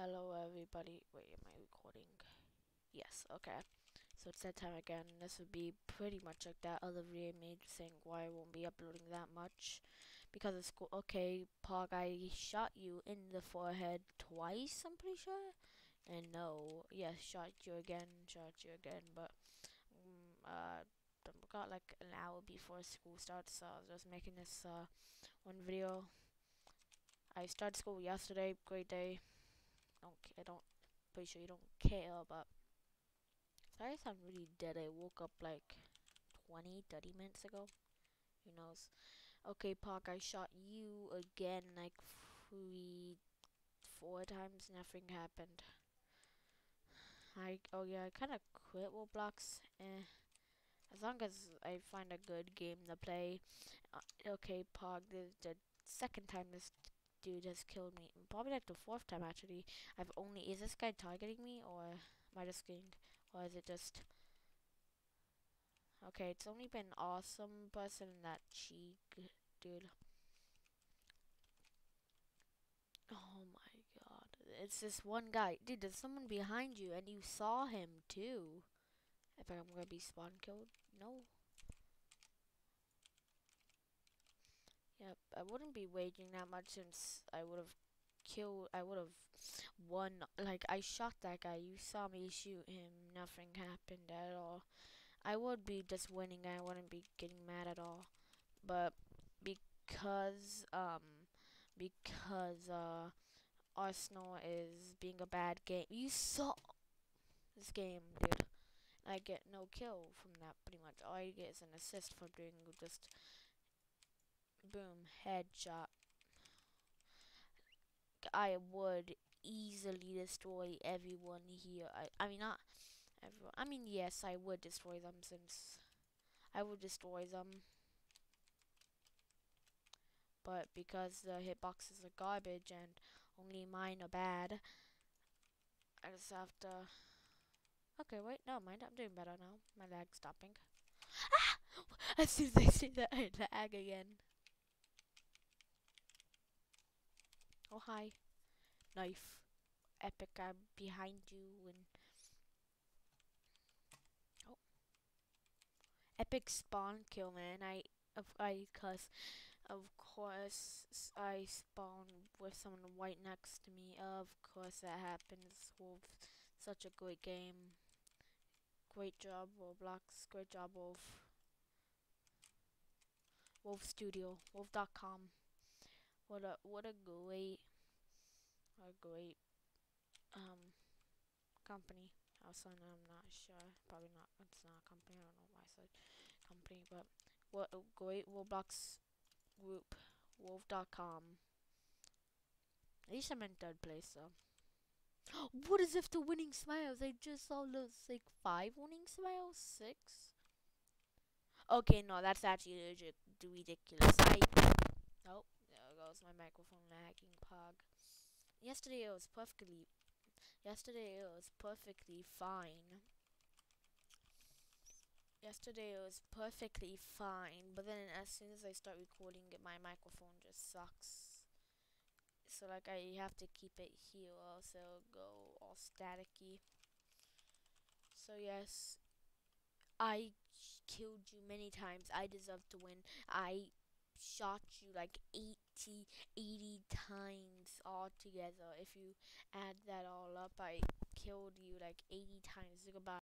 Hello everybody. Wait, am I recording? Yes, okay. So it's that time again. This would be pretty much like that other video I made saying why I won't be uploading that much. Because it's cool. Okay, Pog, I shot you in the forehead twice, I'm pretty sure. And no, yes, shot you again, but got like an hour before school starts, so I was just making this one video. I started school yesterday, great day. I don't pretty sure you don't care, but sorry I sound really dead. I woke up like 20-30 minutes ago. Who knows? Okay, Park, I shot you again like 4 times. Nothing happened. Oh yeah, I kind of quit Roblox. As long as I find a good game to play. Okay, Pog, the second time this dude has killed me. Probably like the fourth time actually. Is this guy targeting me, or am I just getting, or is it just, okay, it's only been awesome person and that cheek dude. Oh my god. It's this one guy. Dude, there's someone behind you and you saw him too. I think I'm gonna be spawn killed. No. Yep, I wouldn't be waging that much since I would have won. Like, I shot that guy. You saw me shoot him. Nothing happened at all. I would be just winning. I wouldn't be getting mad at all. But because, um, because Arsenal is being a bad game. You saw this game, dude. I get no kill from that, pretty much. All I get is an assist for doing just boom, headshot. I would easily destroy everyone here. I mean, not everyone. I mean, yes, I would destroy them since I would destroy them. But because the hitboxes are garbage and only mine are bad, I just have to. Okay, wait, no, mind. I'm doing better now. My lag's stopping. Ah! As soon as I see that, I lag again. Oh, hi. Knife. Epic, I'm behind you and. Oh. Epic spawn kill, man. Cause of course I spawn with someone right next to me. Of course that happens. Wolf, such a great game. Great job, Roblox. Great job, Wolf. Wolf Studio. Wolf.com. What a great um company. Also, I'm not sure. Probably not. It's not a company. I don't know why I said company, but what a great Roblox group. Wolf.com. At least I'm in third place, so. What is if the winning smiles? I just saw those like 5 winning smiles, 6. Okay, no, that's actually ridiculous. Oh, there goes my microphone lagging. Pog. Yesterday it was perfectly. Yesterday it was perfectly fine. Yesterday it was perfectly fine, but then as soon as I start recording it, my microphone just sucks. So like I have to keep it here, or else it'll go all staticky. So yes, I killed you many times. I deserve to win. I shot you like 80 times all together. If you add that all up, I killed you like 80 times. Goodbye.